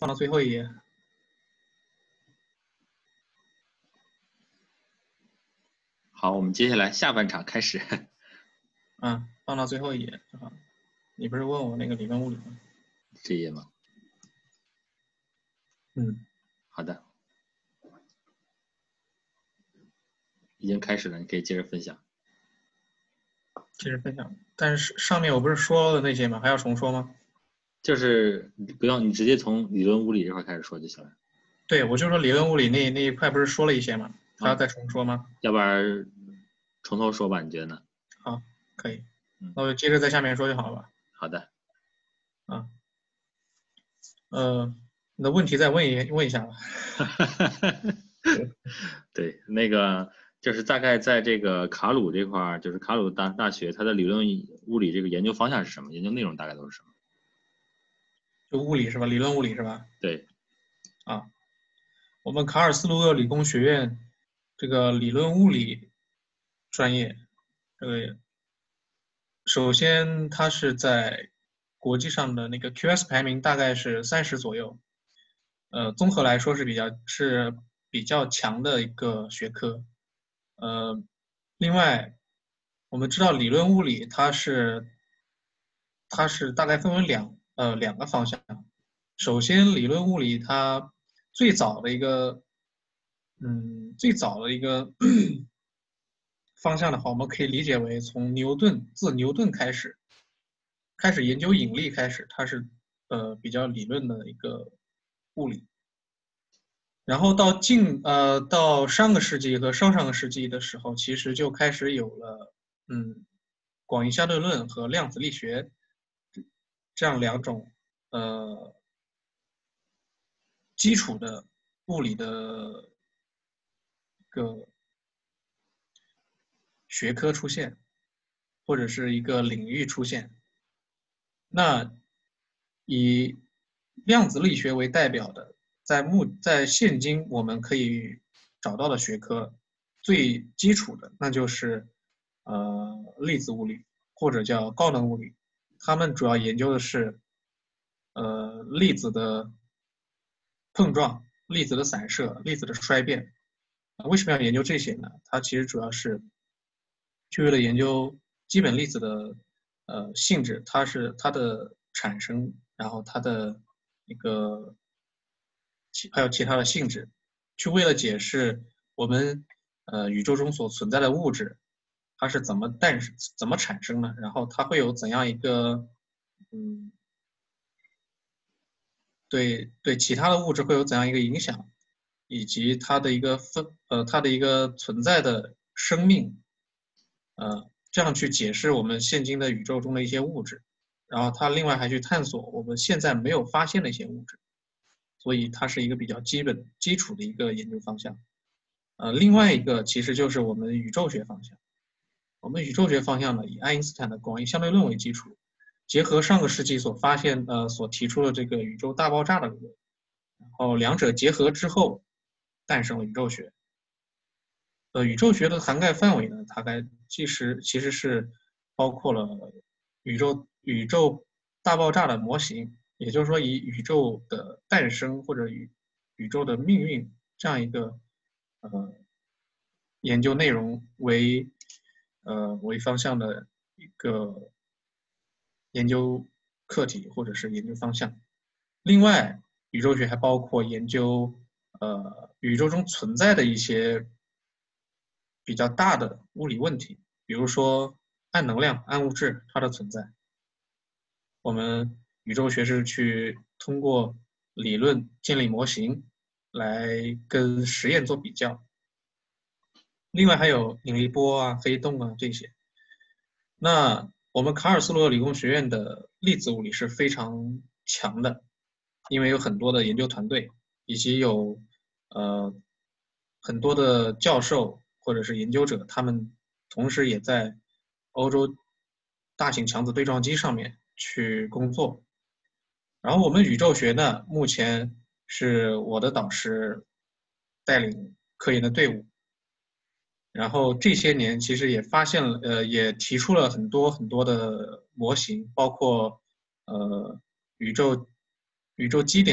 放到最后一页。 好，我们接下来下半场开始。 放到最后一页就好。你不是问我那个理论物理吗？ 这页吗？好的，已经开始了，你可以接着分享。 接着分享，但是上面我不是说了那些吗？还要重说吗？ 就是不用，你直接从理论物理这块开始说就行了。 对，我就说理论物理那一块不是说了一些吗？还要再重说吗？ 要不然从头说吧，你觉得呢？ 好，可以。那我就接着在下面说就好了吧？ 好的。 你的问题再问一下吧。 对，那个就是大概在这个卡鲁这块，就是卡鲁大学，它的理论物理这个研究方向是什么？研究内容大概都是什么？ 就物理是吧？理论物理是吧？ 对。 我们卡尔斯鲁厄理工学院这个理论物理专业，首先它是在国际上的那个 QS 排名大概是30左右，综合来说是比较强的一个学科。另外我们知道理论物理它是大概分为两个方向。首先，理论物理它最早的一个方向的话，我们可以理解为从自牛顿开始研究引力开始，它是比较理论的一个物理。然后到上个世纪和上上个世纪的时候，其实就开始有了广义相对论和量子力学这样两种基础的物理的一个学科出现，或者是一个领域出现。那以量子力学为代表的，在现今我们可以找到的学科，最基础的那就是粒子物理或者叫高能物理，他们主要研究的是粒子的碰撞、粒子的散射、粒子的衰变。为什么要研究这些呢？它其实主要是为了研究基本粒子的性质，它的产生，然后它的一个还有其他的性质，为了解释我们宇宙中所存在的物质，它是怎么产生的，然后它会有怎样一个对其他的物质会有怎样一个影响，以及它的一个存在的生命，这样去解释我们现今的宇宙中的一些物质，然后它另外还去探索我们现在没有发现的一些物质，所以它是一个比较基础的一个研究方向。另外一个其实就是我们宇宙学方向。我们宇宙学方向呢，以爱因斯坦的广义相对论为基础，结合上个世纪所提出的这个宇宙大爆炸的理论，然后两者结合之后，诞生了宇宙学。宇宙学的涵盖范围呢，大概其实是包括了宇宙大爆炸的模型，也就是说以宇宙的诞生或者宇宙的命运这样一个研究内容为方向的一个研究课题或者是研究方向。另外，宇宙学还包括研究宇宙中存在的一些比较大的物理问题，比如说暗能量、暗物质它的存在。我们宇宙学是去通过理论建立模型，来跟实验做比较。另外还有引力波啊、黑洞啊这些。那我们卡尔斯鲁厄理工学院的粒子物理是非常强的，因为有很多的研究团队，以及有很多的教授或者是研究者，他们同时也在欧洲大型强子对撞机上面去工作。然后我们宇宙学呢，目前是我的导师带领科研的队伍。然后这些年其实也提出了很多很多的模型，包括宇宙基点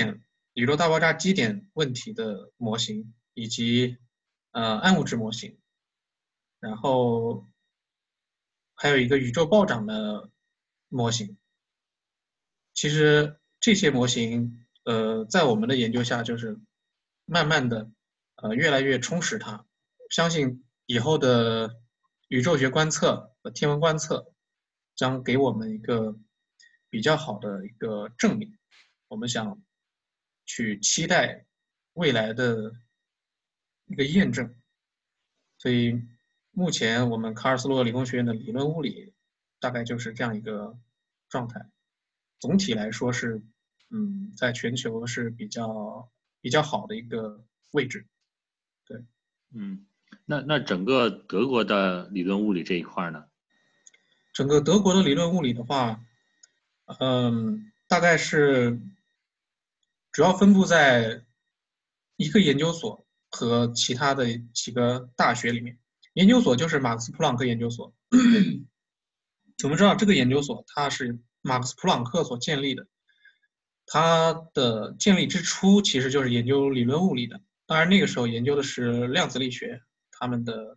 宇宙大爆炸基点问题的模型，以及暗物质模型，然后还有一个宇宙暴涨的模型。其实这些模型，在我们的研究下，就是慢慢的，越来越充实它。相信以后的宇宙学观测和天文观测将给我们一个比较好的一个证明。我们想去期待未来的一个验证。所以目前我们卡尔斯洛理工学院的理论物理大概就是这样一个状态。总体来说是，在全球是比较好的一个位置。对， 那整个德国的理论物理这一块呢？ 整个德国的理论物理的话，大概是主要分布在一个研究所和其他的几个大学里面。研究所就是马克思普朗克研究所。我们知道这个研究所它是马克思普朗克所建立的，它的建立之初其实就是研究理论物理的。当然那个时候研究的是量子力学，他们的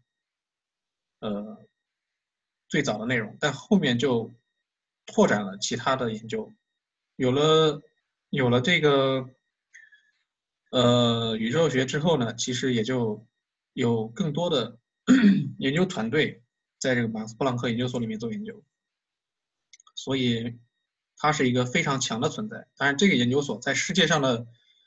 最早的内容，但后面就拓展了其他的研究，有了这个宇宙学之后呢，其实也就有更多的研究团队在这个马克思普朗克研究所里面做研究，所以它是一个非常强的存在。当然，这个研究所在世界上的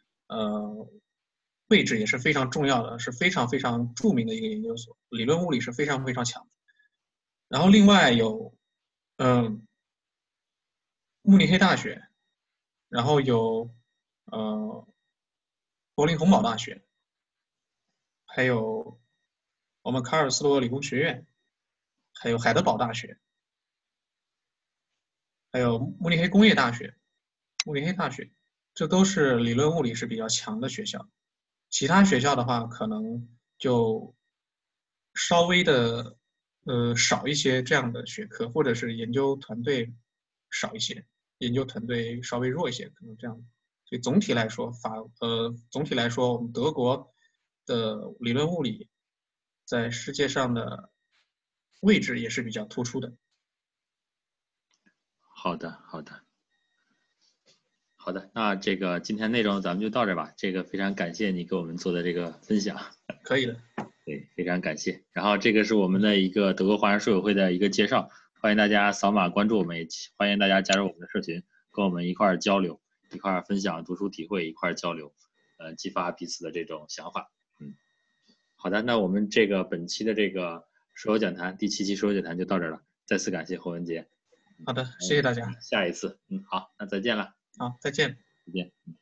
位置也是非常重要的，是非常非常著名的一个研究所，理论物理是非常非常强的。然后另外有慕尼黑大学，然后有柏林洪堡大学，还有我们卡尔斯罗理工学院，还有海德堡大学，还有慕尼黑工业大学，这都是理论物理是比较强的学校。其他学校的话，可能就稍微的少一些这样的学科，或者是研究团队少一些，研究团队稍微弱一些，可能这样。所以总体来说，我们德国的理论物理在世界上的位置也是比较突出的。 好的，那这个今天内容咱们就到这吧。这个非常感谢你给我们做的这个分享。 可以的。 对，非常感谢。然后这个是我们的一个德国华人书友会的一个介绍，欢迎大家扫码关注我们，也欢迎大家加入我们的社群，跟我们一块儿交流，一块儿分享读书体会，一块儿交流，激发彼此的这种想法。好的，那我们这个本期的这个书友讲坛第7期书友讲坛就到这儿了，再次感谢侯文杰。 好的，谢谢大家。 下一次，好，那再见了。 好，再见。 再见。